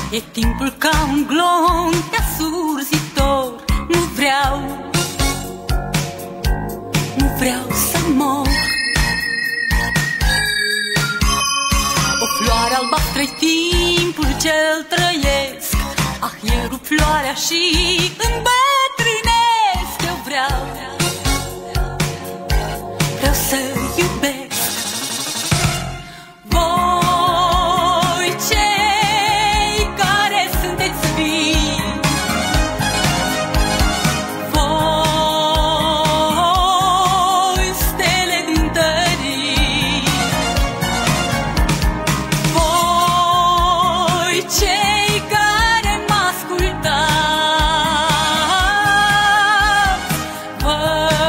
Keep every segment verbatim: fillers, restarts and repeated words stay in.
E timpul ca un glonț asurzitor. Nu vreau, nu vreau să mor. O floare albastră-i timpul ce-l trăiesc. Ah, e rup floarea și îmbătrânesc. Eu vreau, vreau să iubesc. Voi cei care sunteți vii, voi stele din tării, voi cei care mă ascultați, vă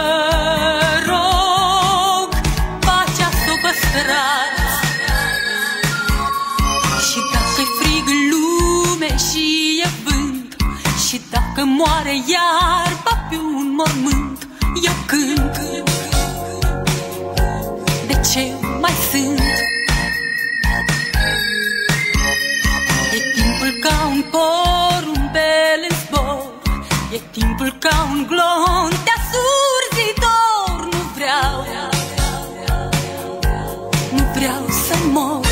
rog, pacea s-o păstrați. Și dacă-i frig în lume și e vânt, și dacă moare iarba pe un mormânt, eu cânt. De ce mai sunt? E timpul ca un porumbel în zbor, e timpul ca un glonț asurzitor. Nu vreau, nu vreau să mor.